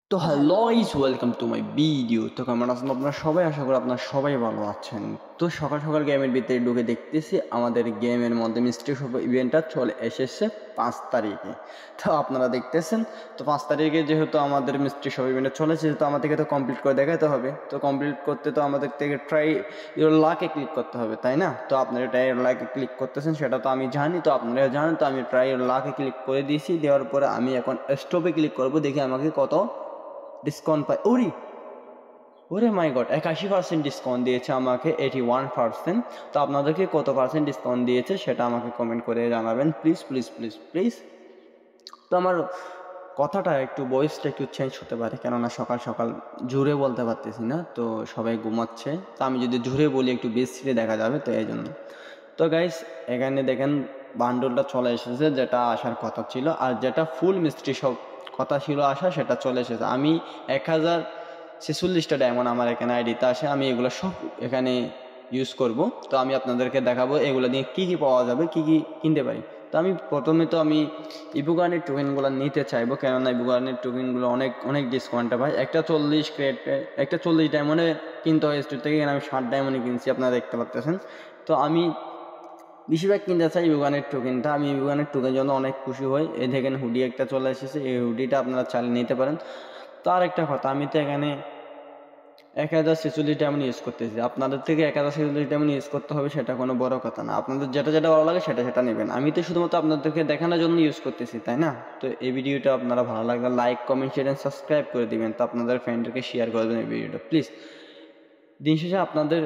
তো hello is welcome to my video. তো কেমন আছেন আপনারা সবাই? আশা করি আপনারা সবাই ভালো আছেন। তো সকাল সকাল গেমের ভিতরে ঢুকে দেখতেছি আমাদের গেমের মধ্যে মিস্ট্রি শপ ইভেন্টটা চলে এসেছে 5 তারিখে। তো আপনারা দেখতেছেন, তো 5 তারিখে যেহেতু আমাদের মিস্ট্রি শপ ইভেন্টটা চলেছে, তো আমাদেরকে তো কমপ্লিট করে দেখাতে হবে। তো কমপ্লিট করতে তো আমাদের থেকে ট্রাই ইউর লাকে ক্লিক করতে হবে, তাই না? তো আপনারা ট্রাই ইউর লাকে ক্লিক করতেছেন, সেটা তো আমি জানি, তো আপনারা জানেন। তো আমি ট্রাই ইউর লাকে ক্লিক করে দিয়েছি। দেওয়ার পরে আমি এখন স্টপে ক্লিক করবো, দেখি আমাকে কত ডিসকাউন্ট পাই। ওরে ওরে মাই গড, 81% ডিসকাউন্ট দিয়েছে আমাকে, 81%। তো আপনাদেরকে কত পার্সেন্ট ডিসকাউন্ট দিয়েছে সেটা আমাকে কমেন্ট করে জানাবেন প্লিজ প্লিজ প্লিজ প্লিজ। তো আমার কথাটা একটু, ভয়েসটা একটু চেঞ্জ হতে পারে, কেননা সকাল সকাল জোরে বলতে পারতেছি না, তো সবাই ঘুমাচ্ছে। তো আমি যদি জোরে বলি একটু বেশি দেখা যাবে, তো এই জন্য। তো গাইস, এখানে দেখেন বান্ডলটা চলে এসেছে, যেটা আসার কথা ছিল, আর যেটা ফুল মিস্ট্রি সব কথা ছিল আসা, সেটা চলে এসেছে। আমি 1046টা ডায়মন্ড আমার এখানে আইডিতে আসে, আমি এগুলো সব এখানে ইউজ করব। তো আমি আপনাদেরকে দেখাবো এগুলো দিয়ে কী কী পাওয়া যাবে, কী কী কিনতে পারি। তো আমি প্রথমে তো আমি ইবুগানের টোকেনগুলো নিতে চাইবো, কেননা ইবুগানের টোকেনগুলো অনেক অনেক ডিসকাউন্টে পাই। একটা 40 ক্রেট, একটা 40 ডায়মন্ডে কিনতে হয় স্টোর থেকে, এখানে আমি 60 ডায়মন্ডে কিনছি, আপনারা দেখতে পাচ্ছেন। তো আমি বেশিরভাগ কিনতে চাই ইউগানের টোকেনটা। আমি ইউগানের টোকেন জন্য অনেক খুশি হই। এই দেখেন হুডি একটা চলে এসেছে, এই হুডিটা আপনারা চালিয়ে নিতে পারেন। তো আর একটা কথা, আমি তো এখানে 1046 ডায়মন্ড ইউজ করতেছি। আপনাদের থেকে 1046 ডায়মন্ড ইউজ করতে হবে সেটা কোনো বড় কথা না, আপনাদের যেটা যেটা ভালো লাগে সেটা সেটা নেবেন। আমি তো শুধুমাত্র আপনাদেরকে দেখানোর জন্য ইউজ করতেছি, তাই না? তো এই ভিডিওটা আপনারা ভালো লাগলে like, comment, share and subscribe করে দিবেন। তো আপনাদের ফ্রেন্ডদেরকে শেয়ার করে দেবেন এই ভিডিওটা প্লিজ। দিন শেষে আপনাদের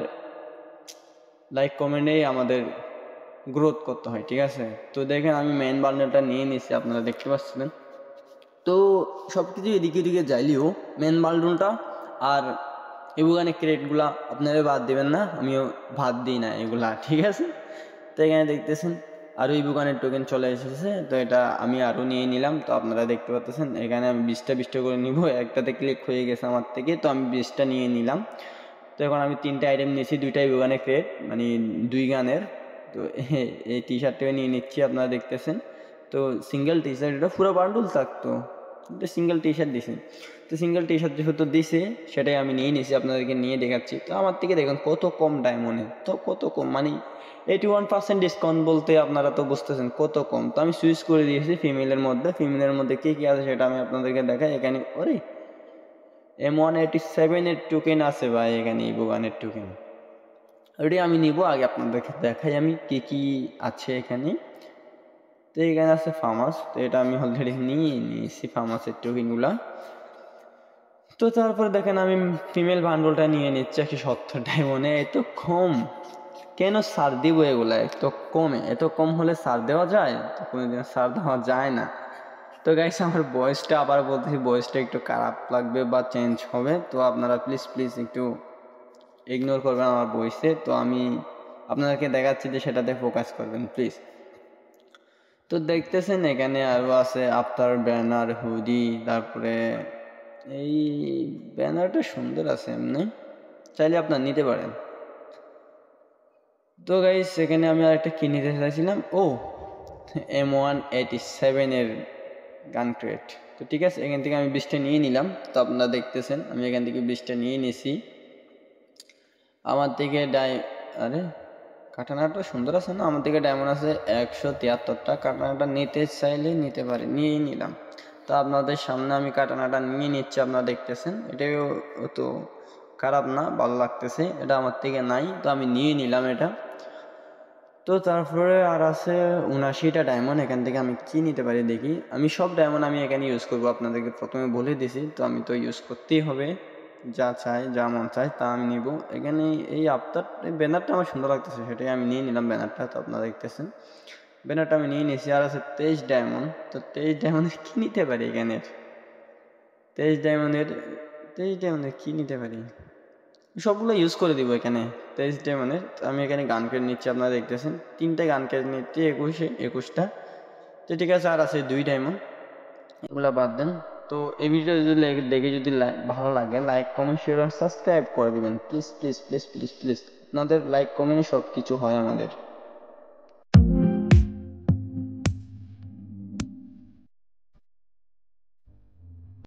লাইক কমেন্টেই আমাদের গ্রোথ করতে হয়, ঠিক আছে? তো দেখেন আমি মেন বান্ডেলটা নিয়ে নিয়েছি, আপনারা দেখতে পাচ্ছিলেন। তো সব কিছু এদিকে এদিকে যাইলেও মেন বান্ডেলটা আর এগুলানে ক্রেটগুলা আপনারা বাদ দেবেন না, আমিও বাদ দিই না এগুলা, ঠিক আছে? তো এখানে দেখতেছেন আরও এই বুকানের টোকেন চলে এসেছে, তো এটা আমি আরও নিয়ে নিলাম। তো আপনারা দেখতে পাচ্ছেন এখানে আমি 20টা করে নিব, একটাতে ক্লিক হয়ে গেছে আমার থেকে, তো আমি 20টা নিয়ে নিলাম। তো এখন আমি 3টে আইটেম নিয়েছি, 2টাই বুকানের ক্রেট, মানে 2 গানের। তো এই টি শার্টটাও নিয়ে নিচ্ছি, আপনারা দেখতেছেন। তো সিঙ্গেল টি শার্ট, এটা পুরো বান্ডুল থাকতো, কিন্তু সিঙ্গেল টি শার্ট দিছে। তো সিঙ্গেল টি শার্ট যেহেতু দিছে, সেটাই আমি নিয়ে নিয়েছি, আপনাদেরকে নিয়ে দেখাচ্ছি। তো আমার থেকে দেখুন কত কম ডায়মন্ডে, তো কত কম, মানে 81% ডিসকাউন্ট বলতে আপনারা তো বুঝতেছেন কত কম। তো আমি সুইচ করে দিয়েছি ফিমেলের মধ্যে। ফিমেলের মধ্যে কী কী আছে সেটা আমি আপনাদেরকে দেখাই। এখানে ওরে M187-এর টোকেন আছে ভাই, এখানে ইবোগানের টোকেন, ওইটাই আমি নিব। আগে আপনাদেরকে দেখাই আমি কী কী আছে এখানে। তো এখানে আছে ফার্মাস, তো এটা আমি অলরেডি নিয়ে নিয়েছি ফার্মাসের টোকেনগুলা। তো তারপরে দেখেন আমি ফিমেল বান্ডলটা নিয়ে নিচ্ছি 170 ডায়মন্ডে। এত কম কেন সার দিব এগুলা? এত কমে, এত কম হলে সার দেওয়া যায়? তো কোনোদিন সার দেওয়া যায় না। তো গাইস, আমার ভয়েসটা আবার বলতেছি, ভয়েসটা একটু খারাপ লাগবে বা চেঞ্জ হবে, তো আপনারা প্লিজ প্লিজ একটু ইগনোর করবেন আমার ভয়েসে। তো আমি আপনাদেরকে দেখাচ্ছি যে সেটাতে ফোকাস করবেন প্লিজ। তো দেখতেছেন এখানে আরও আছে আফতার ব্যানার, হুডি, তারপরে এই ব্যানারটা সুন্দর আছে, এমনি চাইলে আপনার নিতে পারেন। তো গাইস, এখানে আমি আর একটা কি নিতে চাইছিলাম, ও M187-এর গান ক্রেট। তো ঠিক আছে, এখান থেকে আমি 20টা নিয়ে নিলাম। তো আপনারা দেখতেছেন আমি এখান থেকে 20টা নিয়ে নিয়েছি। আমার থেকে আরে কাটানাটা সুন্দর আছে না? আমার থেকে ডায়মন্ড আছে 173টা। কাটানাটা নিতে চাইলে নিতে পারি, নিয়েই নিলাম। তো আপনাদের সামনে আমি কাটানাটা নিয়ে নিচ্ছি, আপনারা দেখতেছেন। এটাও তো খারাপ না, ভালো লাগতেছে, এটা আমার থেকে নাই, তো আমি নিয়ে নিলাম এটা। তো তারপরে আর আছে 79টা ডায়মন্ড, এখান থেকে আমি কি নিতে পারি দেখি। আমি সব ডায়মন্ড আমি এখানে ইউজ করবো, আপনাদেরকে প্রথমে বলে দিছি, তো আমি তো ইউজ করতেই হবে, যা চাই, যা মন চাই তা আমি নিব। এখানে এই আফতার, এই ব্যানারটা আমার সুন্দর লাগতেছে, সেটাই আমি নিয়ে নিলাম ব্যানারটা। তো আপনারা দেখতেছেন ব্যানারটা আমি নিয়ে নিয়েছি। আর আছে 23 ডায়মন্ড, তো 23 ডায়মন্ডের কী নিতে পারি এখানে? 23 ডায়মন্ডের 23 ডায়মন্ডের কী নিতে পারি? সবগুলো ইউজ করে দিব এখানে 23 ডায়মন্ডের। আমি এখানে গান কেটে নিচ্ছি, আপনারা দেখতেছেন 3টে গান কেটে নিচ্ছি, 21টা। তো ঠিক আছে, আর আছে 2 ডায়মন্ড, এগুলো বাদ দেন। তো এই ভিডিও যদি দেখে যদি ভালো লাগে, লাইক, কমেন্ট, শেয়ার আর সাবস্ক্রাইব করে দিবেন please please please please please. আপনাদের লাইক কমেন্ট সব কিছু হয় আমাদের।